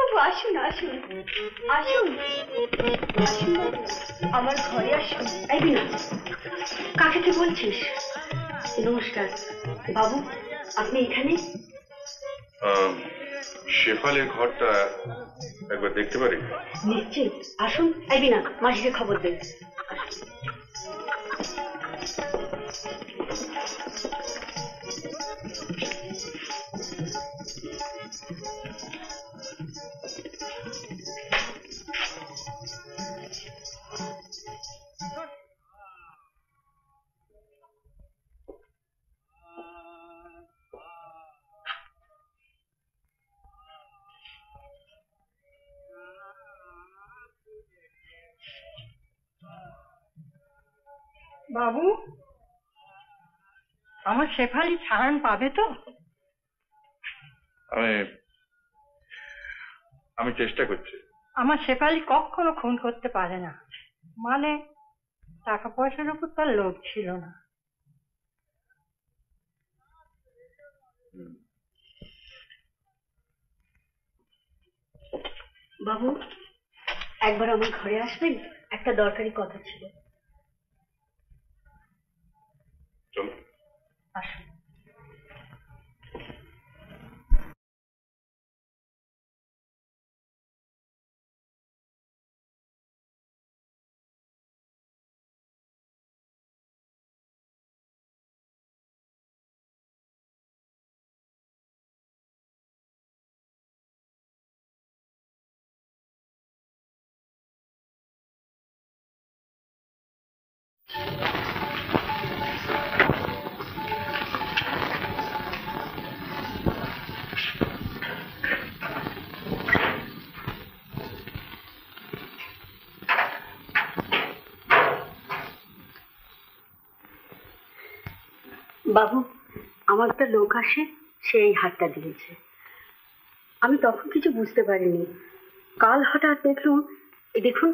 বাবু আসুন আসুন আসুন আসুন আমার ঘরে আসুন। এই বিনা, কাকে কি বলছিস? নমস্কার বাবু, আপনি এখানে? শেফালির ঘরটা একবার দেখতে পারি? নিশ্চিত, আসুন। এই বিনা, মাসিকে খবর দেন। বাবু, আমার শেফালি ছাড়ান পাবে তো? আমি চেষ্টা করছি। আমার শেফালি কখনো খুন করতে পারে না, মানে টাকা পয়সার উপর তার লোভ ছিল না। বাবু, একবার আমার ঘরে আসবেন, একটা দরকারি কথা ছিল। চলো আসুন। বাবু, আমার একটা লোক আসে, সে এই হাতটা দিয়েছে। আমি তখন কিছু বুঝতে পারিনি, কাল হঠাৎ দেখলুম। এই দেখুন।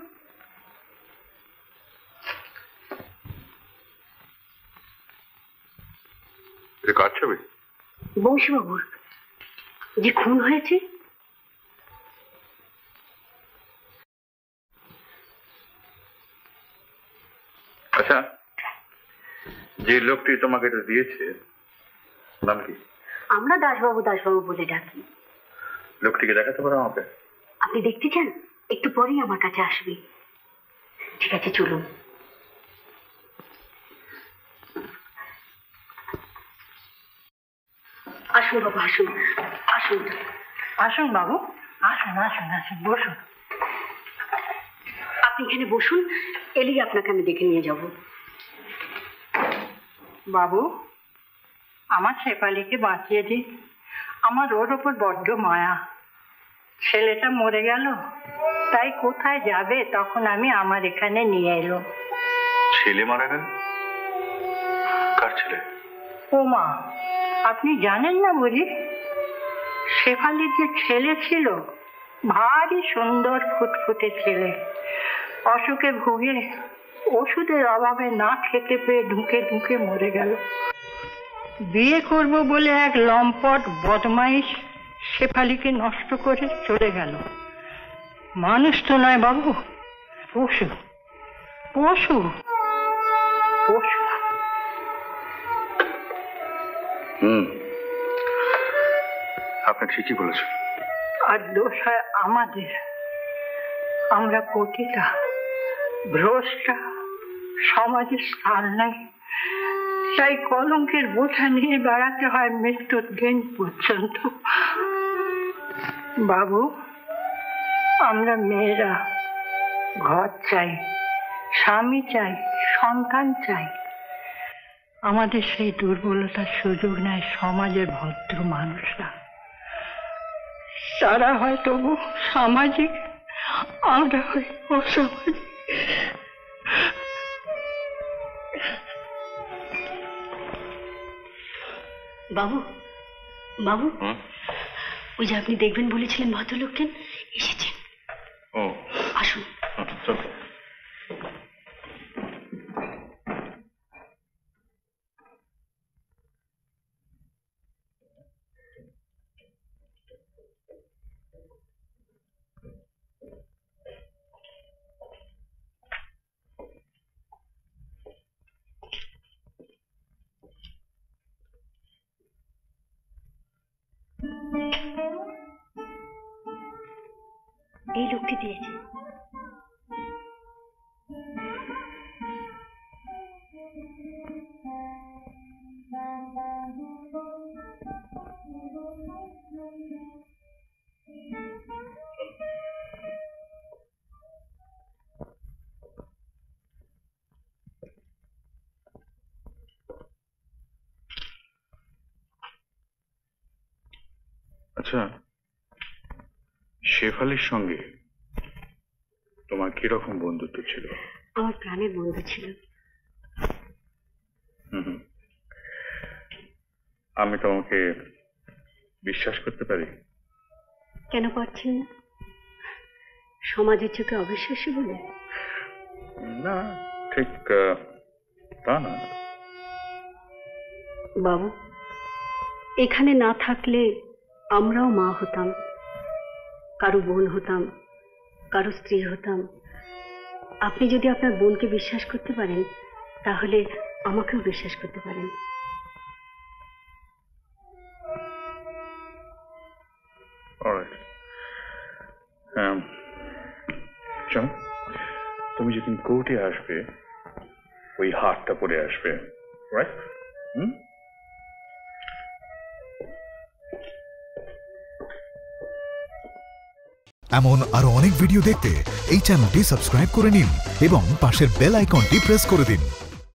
কার ছবি? বংশীবাবুর, যে খুন হয়েছে। আচ্ছা, যে লোকটি তোমাকে এটা দিয়েছে নাম কি? আমরা দাসবাবু দাসবাবু বলে ডাকি। লোকটিকে দেখাতে পারো আমাকে? আপনি দেখতে চান? একটু পরেই আমার কাছে আসবে। ঠিক আছে, চলুন। আসুন বাবু, আসুন আসুন আসুন বাবু, আসুন আসুন আসুন, বসুন। আপনি এখানে বসুন, এলেই আপনাকে আমি দেখে নিয়ে যাব। বাবু, আমার শেফালিকে বাঁচিয়ে দিন, আমার ওর ওপর বড্ড মায়া। ছেলেটা মরে গেল, তাই কোথায় যাবে, তখন আমি আমার এখানে নিয়ে এলো। ছেলে মারা গেল? কার ছেলে? ও মা, আপনি জানেন না বুঝি? শেফালির যে ছেলে ছিল, ভারী সুন্দর ফুটফুটে ছেলে, অসুখে ভুগে ওষুধের অভাবে না খেতে পেয়ে ঢুকে ঢুকে মরে গেল। বিয়ে করব বলে এক লম্পট বদমাইশ শেফালিকে নষ্ট করে চলে গেল। মানুষ তো নয় বাবু, পশু পশু পশু। আপনি ঠিকই বলেছেন। আর দোষ হয় আমাদের, আমরা পতিতা, ভ্রষ্টা, সমাজের স্থান নেই, তাই কলঙ্কের বোঝা নিয়ে বেড়াতে হয় মৃত্যুর দিন পর্যন্ত। বাবু, আমরা মেয়েরা ঘর চাই, স্বামী চাই, সন্তান চাই। আমাদের সেই দুর্বলতার সুযোগ নেয় সমাজের ভদ্র মানুষরা। তারা হয় তবু সামাজিক, আমরা হয় অসামাজিক। বাবু, বাবু, ওই যে আপনি দেখবেন বলেছিলেন ভদ্রলোককে, এসেছেন। আসুন। এই লোকটি দিয়েছে। আচ্ছা, শেফালির সঙ্গে তোমার কিরকম বন্ধুত্ব ছিল? আমার প্রাণের বন্ধু ছিল। আমি তোমাকে বিশ্বাস করতে পারি? কেন পারছেন না? সমাজের চোখে অবিশ্বাসী বলে? না, ঠিক তা না। বাবু, এখানে না থাকলে আমরাও মা হতাম, কারো বোন হতাম, কারো স্ত্রী হতাম। আপনি যদি আপনার বোনকে বিশ্বাস করতে পারেন তাহলে আমাকেও বিশ্বাস করতে পারেন। তুমি যেদিন কোর্টে আসবে ওই হারটা পরে আসবে, রাইট? এমন আরো অনেক ভিডিও দেখতে এই চ্যানেলটি সাবস্ক্রাইব করে নিন এবং পাশের বেল আইকনটি প্রেস করে দিন।